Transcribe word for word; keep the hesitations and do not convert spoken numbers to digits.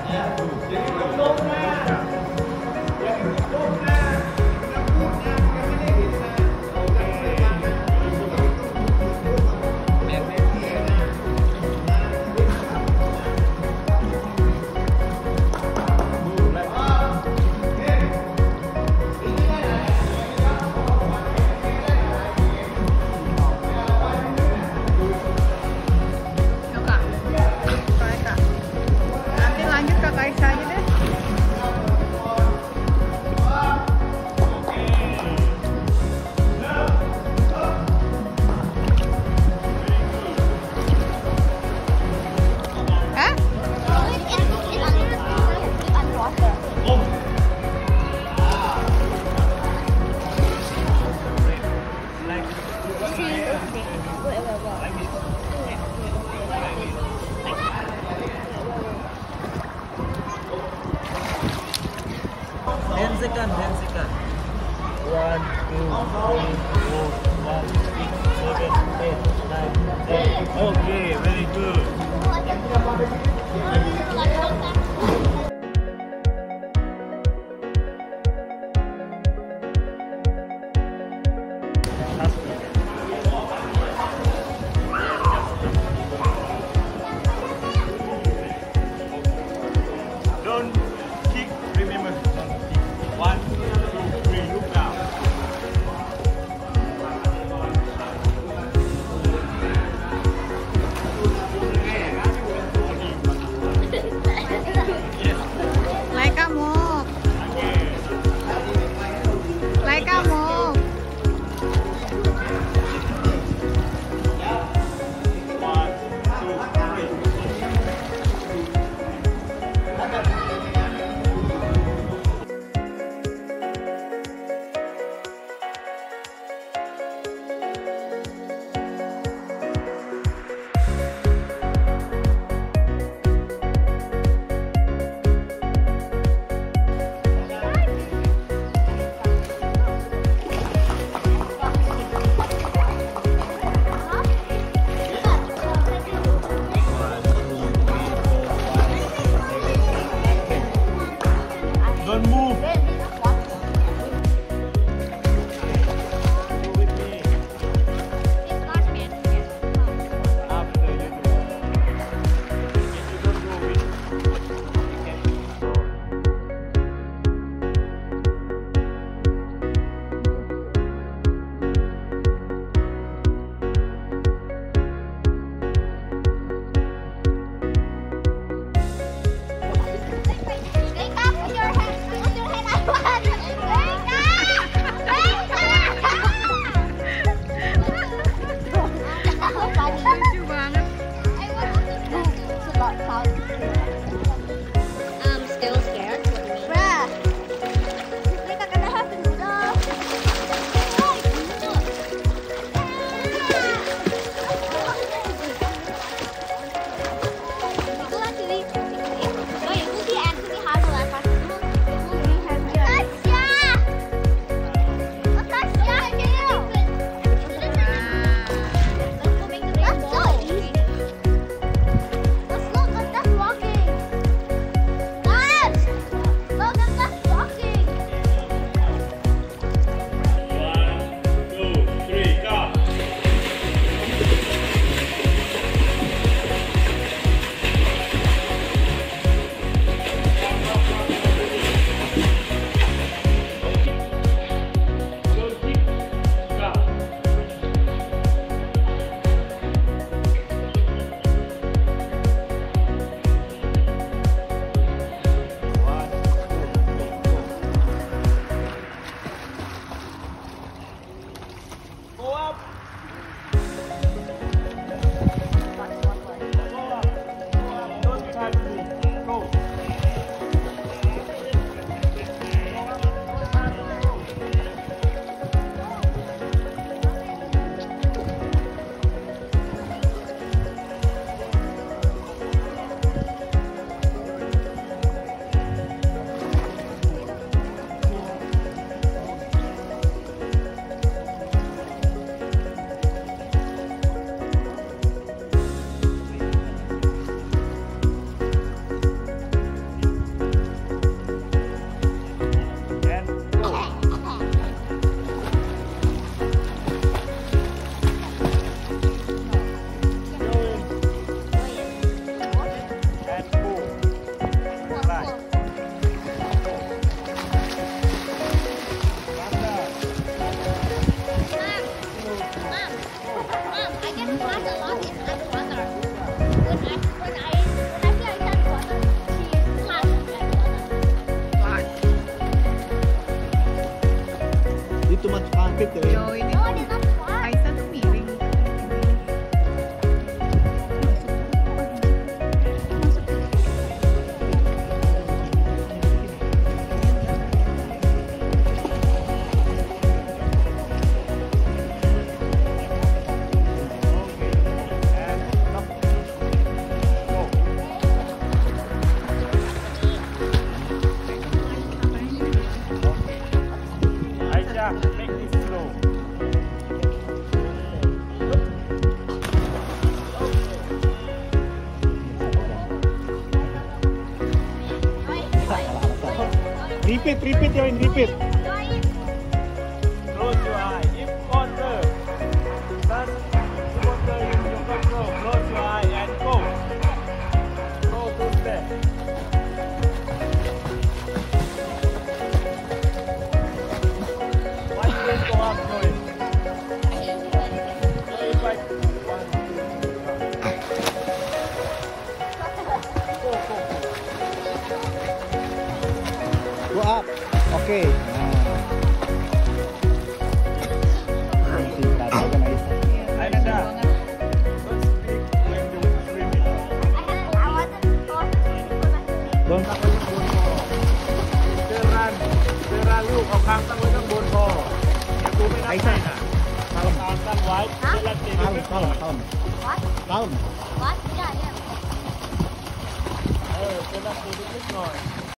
ten second, ten second. One, two, three, four, five, six, seven, eight, nine, ten. Okay, very good. Don't kick, remember. One, two, three, look down. Yes. Repeat ya. Yo, ini Aisyah tuh miring. Aisyah, make this slow. Repeat, repeat ya, repeat. Close your eye. If corner, first quarter in your control. Close your eye and go. Go two step. One step go up, going. Three, five, one, two, go, go, go. Go up. Oke. Nah. Singkat aja guys. Aisyah, don't speak when you swimming. Don't. เดินรันเดินรันลูกเอาคางตั้งไว้ข้างบนพอเดี๋ยวกูไม่นับให้น่ะเอาคางตั้งไว้เดินรันเตะ Kalem, ไม่พอ kalem, kalem. Kalem. เออเดินรันเตะนิดหน่อย